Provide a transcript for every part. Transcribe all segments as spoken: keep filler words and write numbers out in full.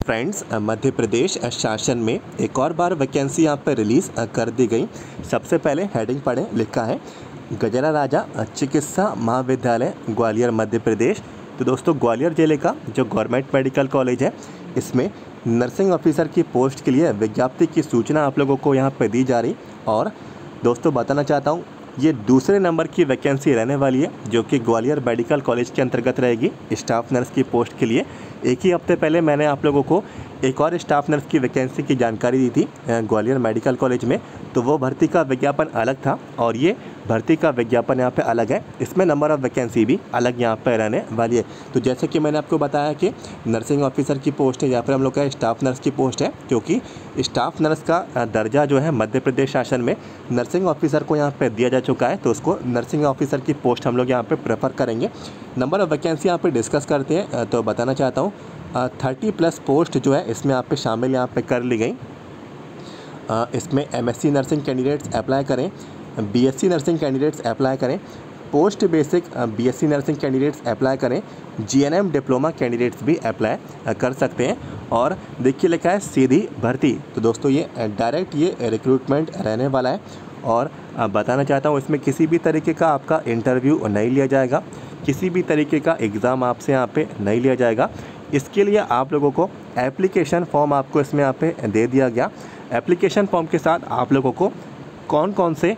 Friends, Madhya Pradesh शासन में एक और बार वैकेंसी यहाँ पर रिलीज़ कर दी गई। सबसे पहले हेडिंग पढ़ें, लिखा है गजरा राजा चिकित्सा महाविद्यालय ग्वालियर मध्य प्रदेश। तो दोस्तों, ग्वालियर जिले का जो गवर्नमेंट मेडिकल कॉलेज है, इसमें नर्सिंग ऑफिसर की पोस्ट के लिए विज्ञप्ति की सूचना आप लोगों को यहाँ पर दी जा रही। और दोस्तों, बताना चाहता हूँ, ये दूसरे नंबर की वैकेंसी रहने वाली है, जो कि ग्वालियर मेडिकल कॉलेज के अंतर्गत रहेगी स्टाफ नर्स की पोस्ट के लिए। एक ही हफ्ते पहले मैंने आप लोगों को एक और स्टाफ नर्स की वैकेंसी की जानकारी दी थी ग्वालियर मेडिकल कॉलेज में, तो वो भर्ती का विज्ञापन अलग था और ये भर्ती का विज्ञापन यहाँ पे अलग है। इसमें नंबर ऑफ़ वैकेंसी भी अलग यहाँ पे रहने वाली है। तो जैसे कि मैंने आपको बताया कि नर्सिंग ऑफिसर की पोस्ट है, या फिर हम लोग का स्टाफ नर्स की पोस्ट है, क्योंकि स्टाफ नर्स का दर्जा जो है मध्य प्रदेश शासन में नर्सिंग ऑफिसर को यहाँ पर दिया जा चुका है, तो उसको नर्सिंग ऑफिसर की पोस्ट हम लोग यहाँ पर प्रेफर करेंगे। नंबर ऑफ़ वैकेंसी यहाँ पर डिस्कस करते हैं। तो बताना चाहता हूँ, थर्टी प्लस पोस्ट जो है इसमें यहाँ पे शामिल यहाँ पे कर ली गई। इसमें एमएससी नर्सिंग कैंडिडेट्स अप्लाई करें, बीएससी नर्सिंग कैंडिडेट्स अप्लाई करें, post basic BSc nursing candidates apply करें, जीएनएम डिप्लोमा कैंडिडेट्स भी अप्लाई कर सकते हैं। और देखिए लिखा है सीधी भर्ती। तो दोस्तों, ये डायरेक्ट ये रिक्रूटमेंट रहने वाला है। और बताना चाहता हूँ, इसमें किसी भी तरीके का आपका इंटरव्यू नहीं लिया जाएगा, किसी भी तरीके का एग्ज़ाम आपसे यहाँ पे नहीं लिया जाएगा। इसके लिए आप लोगों को एप्लीकेशन फॉर्म आपको इसमें यहाँ पे दे दिया गया। एप्लीकेशन फॉर्म के साथ आप लोगों को कौन कौन से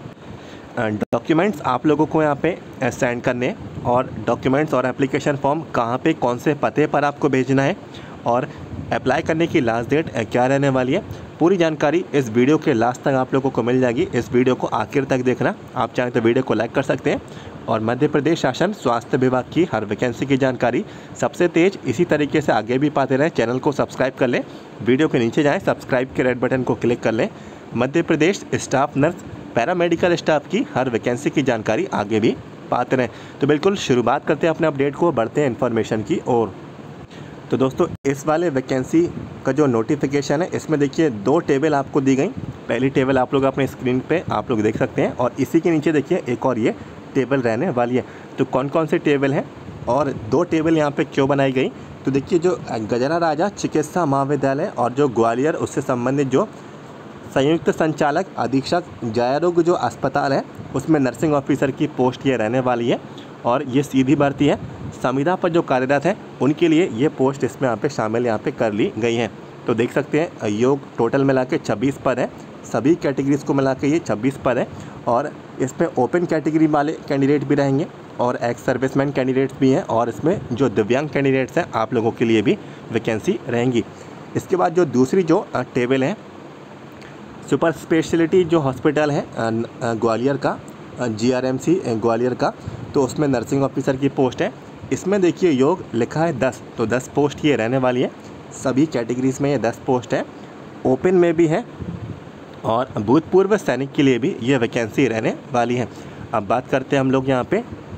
डॉक्यूमेंट्स आप लोगों को यहाँ पे सेंड करने, और डॉक्यूमेंट्स और एप्लीकेशन फॉर्म कहाँ पे कौन से पते पर आपको भेजना है, और अप्लाई करने की लास्ट डेट क्या रहने वाली है, पूरी जानकारी इस वीडियो के लास्ट तक आप लोगों को मिल जाएगी। इस वीडियो को आखिर तक देखना। आप चाहें तो वीडियो को लाइक कर सकते हैं। और मध्य प्रदेश शासन स्वास्थ्य विभाग की हर वैकेंसी की जानकारी सबसे तेज़ इसी तरीके से आगे भी पाते रहें। चैनल को सब्सक्राइब कर लें, वीडियो के नीचे जाएं, सब्सक्राइब के रेड बटन को क्लिक कर लें। Madhya Pradesh staff nurse paramedical staff की हर वैकेंसी की जानकारी आगे भी पाते रहें। तो बिल्कुल शुरुआत करते हैं अपने अपडेट को, बढ़ते हैं इन्फॉर्मेशन की ओर। तो दोस्तों, इस वाले वैकेंसी का जो नोटिफिकेशन है, इसमें देखिए दो टेबल आपको दी गई। पहली टेबल आप लोग अपने स्क्रीन पे आप लोग देख सकते हैं, और इसी के नीचे देखिए एक और ये टेबल रहने वाली है। तो कौन कौन से टेबल हैं और दो टेबल यहाँ पे क्यों बनाई गई, तो देखिए जो गजरा राजा चिकित्सा महाविद्यालय और जो ग्वालियर उससे संबंधित जो संयुक्त संचालक अधीक्षक जयारोग्य जो अस्पताल है, उसमें नर्सिंग ऑफिसर की पोस्ट ये रहने वाली है। और ये सीधी भर्ती है। संविदा पर जो कार्यरत है उनके लिए ये पोस्ट इसमें यहाँ पे शामिल यहाँ पे कर ली गई हैं। तो देख सकते हैं, योग टोटल मिला के छब्बीस पद है, सभी कैटेगरीज़ को मिला के ये छब्बीस पद है। और इसमें ओपन कैटेगरी वाले कैंडिडेट भी रहेंगे और एक्स सर्विसमैन कैंडिडेट्स भी हैं, और इसमें जो दिव्यांग कैंडिडेट्स हैं आप लोगों के लिए भी वैकेंसी रहेंगी। इसके बाद जो दूसरी जो टेबल है, सुपर स्पेशलिटी जो हॉस्पिटल है ग्वालियर का, जीआरएमसी ग्वालियर का, तो उसमें नर्सिंग ऑफिसर की पोस्ट है। इसमें देखिए योग लिखा है दस, तो दस पोस्ट ये रहने वाली है। सभी कैटेगरीज़ में ये दस पोस्ट है, ओपन में भी है, और भूतपूर्व सैनिक के लिए भी ये वैकेंसी रहने वाली है। अब बात करते हैं हम लोग यहाँ पे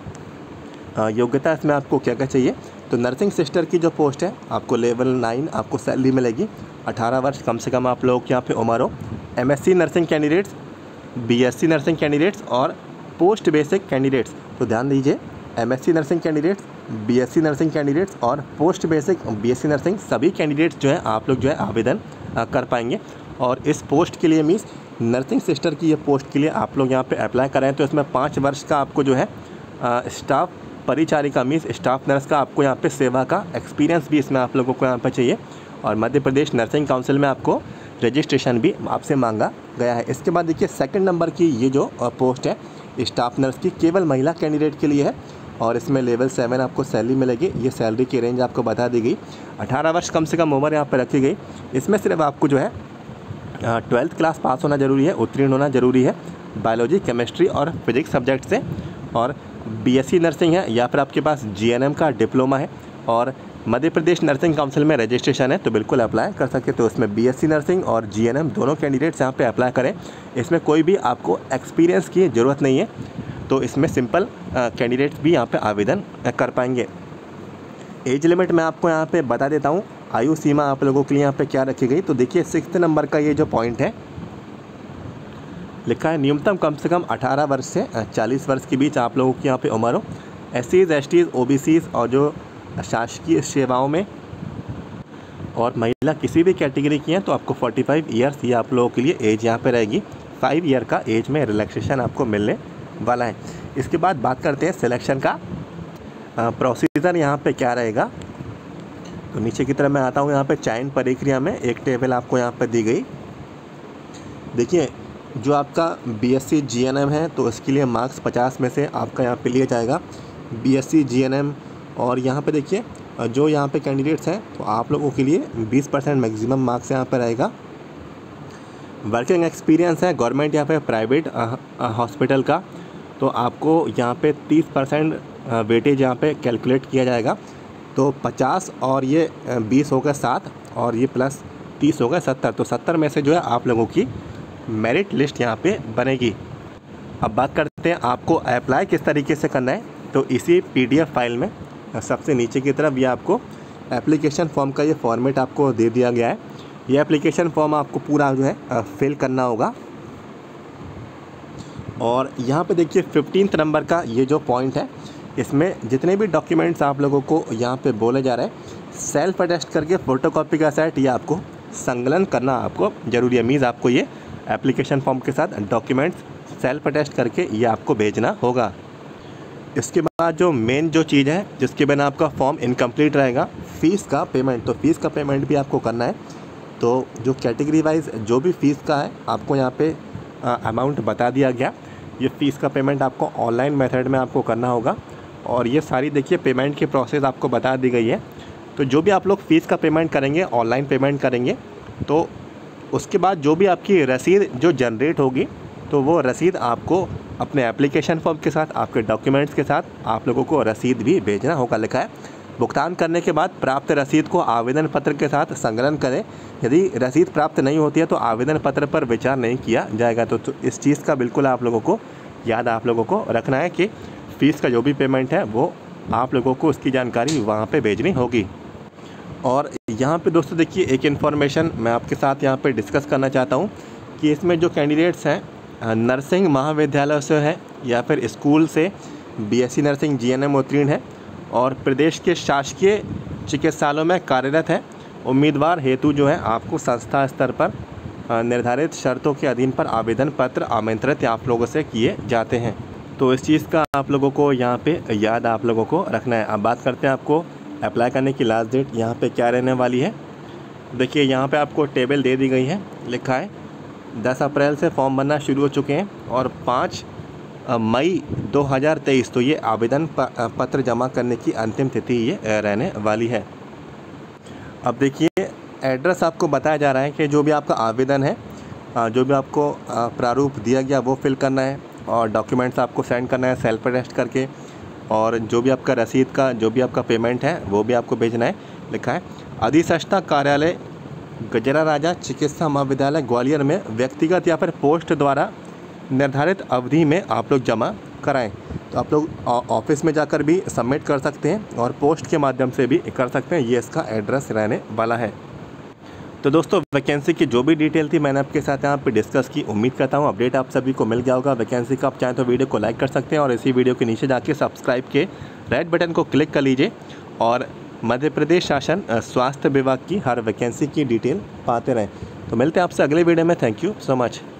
योग्यता, इसमें आपको क्या क्या चाहिए। तो नर्सिंग सिस्टर की जो पोस्ट है, आपको लेवल नाइन आपको सैलरी मिलेगी। अठारह वर्ष कम से कम आप लोगों की यहाँ पे उम्र हो। MSc nursing candidates, BSc nursing candidates और पोस्ट बेसिक कैंडिडेट्स, तो ध्यान दीजिए, MSc nursing candidates, BSc nursing candidates और पोस्ट बेसिक बीएससी नर्सिंग, सभी कैंडिडेट्स जो है आप लोग जो है आवेदन कर पाएंगे। और इस पोस्ट के लिए मीन्स नर्सिंग सिस्टर की ये पोस्ट के लिए आप लोग यहाँ पे अप्लाई करें, तो इसमें पाँच वर्ष का आपको जो है स्टाफ परिचारिका मीन्स स्टाफ नर्स का आपको यहाँ पे सेवा का एक्सपीरियंस भी इसमें आप लोगों को यहाँ पे चाहिए। और मध्य प्रदेश नर्सिंग काउंसिल में आपको रजिस्ट्रेशन भी आपसे मांगा गया है। इसके बाद देखिए सेकंड नंबर की ये जो पोस्ट है स्टाफ नर्स की, केवल महिला कैंडिडेट के लिए है, और इसमें लेवल सेवन आपको सैलरी मिलेगी। ये सैलरी की रेंज आपको बता दी गई। अठारह वर्ष कम से कम उम्र यहाँ पर रखी गई। इसमें सिर्फ आपको जो है ट्वेल्थ क्लास पास होना ज़रूरी है, उत्तीर्ण होना ज़रूरी है बायोलॉजी, केमिस्ट्री और फिजिक्स सब्जेक्ट से, और बीएससी नर्सिंग है, या फिर आपके पास जीएनएम का डिप्लोमा है, और मध्य प्रदेश नर्सिंग काउंसिल में रजिस्ट्रेशन है, तो बिल्कुल अप्लाई कर सकते। तो इसमें बीएससी नर्सिंग और जीएनएम दोनों कैंडिडेट्स यहाँ पे अप्लाई करें। इसमें कोई भी आपको एक्सपीरियंस की ज़रूरत नहीं है, तो इसमें सिंपल कैंडिडेट्स भी यहाँ पे आवेदन कर पाएंगे। एज लिमिट मैं आपको यहाँ पे बता देता हूँ, आयु सीमा आप लोगों के लिए यहाँ पे क्या रखी गई। तो देखिए सिक्स्थ नंबर का ये जो पॉइंट है, लिखा है न्यूनतम कम से कम अठारह वर्ष से चालीस वर्ष के बीच आप लोगों की यहाँ पे उम्र हो। एस सीज़, STs, OBCs और जो शासकीय सेवाओं में और महिला किसी भी कैटेगरी की हैं तो आपको पैंतालीस ईयर्स ये आप लोगों के लिए एज यहाँ पे रहेगी। फाइव ईयर का एज में रिलैक्सेशन आपको मिलने वाला है। इसके बाद बात करते हैं सिलेक्शन का प्रोसीजर यहाँ पे क्या रहेगा। तो नीचे की तरफ मैं आता हूँ, यहाँ पे चयन प्रक्रिया में एक टेबल आपको यहाँ पे दी गई। देखिए जो आपका बीएससी जीएनएम है तो इसके लिए मार्क्स पचास में से आपका यहाँ पे लिया जाएगा, बीएससी जीएनएम। और यहाँ पे देखिए जो यहाँ पे कैंडिडेट्स हैं तो आप लोगों के लिए बीस परसेंट मैक्सिमम मार्क्स यहाँ पे रहेगा। वर्किंग एक्सपीरियंस है गवर्नमेंट या फिर प्राइवेट हॉस्पिटल का, तो आपको यहाँ पे तीस परसेंट वेटेज यहाँ पे कैलकुलेट किया जाएगा। तो पचास और ये बीस हो गए सात, और ये प्लस तीस हो गए सत्तर, तो सत्तर में से जो है आप लोगों की मेरिट लिस्ट यहाँ पे बनेगी। अब बात करते हैं आपको अप्लाई किस तरीके से करना है। तो इसी पीडीएफ फाइल में सबसे नीचे की तरफ ये आपको एप्लीकेशन फॉर्म का ये फॉर्मेट आपको दे दिया गया है। ये एप्लीकेशन फॉर्म आपको पूरा जो है फिल करना होगा। और यहाँ पे देखिए फिफ्टींथ नंबर का ये जो पॉइंट है, इसमें जितने भी डॉक्यूमेंट्स आप लोगों को यहाँ पे बोले जा रहे हैं, सेल्फ अटेस्ट करके फ़ोटोकॉपी का सेट ये आपको संकलन करना आपको जरूरी है। मीन्स आपको ये एप्लीकेशन फॉर्म के साथ डॉक्यूमेंट्स सेल्फ अटेस्ट करके ये आपको भेजना होगा। इसके बाद जो मेन जो चीज़ है जिसके बिना आपका फॉर्म इनकम्प्लीट रहेगा, फ़ीस का पेमेंट। तो फ़ीस का पेमेंट भी आपको करना है। तो जो कैटेगरी वाइज जो भी फ़ीस का है आपको यहाँ पे अमाउंट बता दिया गया। ये फ़ीस का पेमेंट आपको ऑनलाइन मेथड में आपको करना होगा। और ये सारी देखिए पेमेंट की प्रोसेस आपको बता दी गई है। तो जो भी आप लोग फ़ीस का पेमेंट करेंगे, ऑनलाइन पेमेंट करेंगे, तो उसके बाद जो भी आपकी रसीद जो जनरेट होगी तो वो रसीद आपको अपने एप्लीकेशन फॉर्म के साथ, आपके डॉक्यूमेंट्स के साथ आप लोगों को रसीद भी भेजना होगा। लिखा है भुगतान करने के बाद प्राप्त रसीद को आवेदन पत्र के साथ संकलन करें। यदि रसीद प्राप्त नहीं होती है तो आवेदन पत्र पर विचार नहीं किया जाएगा। तो, तो इस चीज़ का बिल्कुल आप लोगों को याद आप लोगों को रखना है कि फ़ीस का जो भी पेमेंट है वो आप लोगों को उसकी जानकारी वहाँ पे भेजनी होगी। और यहाँ पे दोस्तों देखिए एक इन्फॉर्मेशन मैं आपके साथ यहाँ पे डिस्कस करना चाहता हूँ कि इसमें जो कैंडिडेट्स हैं नर्सिंग महाविद्यालय से है या फिर स्कूल से बीएससी नर्सिंग जीएनएम उत्तीर्ण है और प्रदेश के शासकीय चिकित्सालयों में कार्यरत है, उम्मीदवार हेतु जो है आपको संस्था स्तर पर निर्धारित शर्तों के अधीन पर आवेदन पत्र आमंत्रित आप लोगों से किए जाते हैं। तो इस चीज़ का आप लोगों को यहाँ पे याद आप लोगों को रखना है। अब बात करते हैं आपको अप्लाई करने की लास्ट डेट यहाँ पे क्या रहने वाली है। देखिए यहाँ पे आपको टेबल दे दी गई है, लिखा है दस अप्रैल से फॉर्म भरना शुरू हो चुके हैं और पाँच मई दो हज़ार तेईस तो ये आवेदन पत्र जमा करने की अंतिम तिथि ये रहने वाली है। अब देखिए एड्रेस आपको बताया जा रहा है कि जो भी आपका आवेदन है, जो भी आपको प्रारूप दिया गया वो फिल करना है और डॉक्यूमेंट्स आपको सेंड करना है सेल्फ अटेस्ट करके, और जो भी आपका रसीद का जो भी आपका पेमेंट है वो भी आपको भेजना है। लिखा है अधिष्ठाता कार्यालय गजरा राजा चिकित्सा महाविद्यालय ग्वालियर में व्यक्तिगत या फिर पोस्ट द्वारा निर्धारित अवधि में आप लोग जमा कराएं। तो आप लोग ऑफिस में जाकर भी सबमिट कर सकते हैं और पोस्ट के माध्यम से भी कर सकते हैं। ये इसका एड्रेस रहने वाला है। तो दोस्तों वैकेंसी की जो भी डिटेल थी मैंने आपके साथ यहाँ पे डिस्कस की। उम्मीद करता हूँ अपडेट आप सभी को मिल गया होगा। वैकेंसी का आप चाहें तो वीडियो को लाइक कर सकते हैं और इसी वीडियो के नीचे जाके सब्सक्राइब के रेड बटन को क्लिक कर लीजिए और मध्य प्रदेश शासन स्वास्थ्य विभाग की हर वैकेंसी की डिटेल पाते रहें। तो मिलते हैं आपसे अगले वीडियो में। Thank you so much.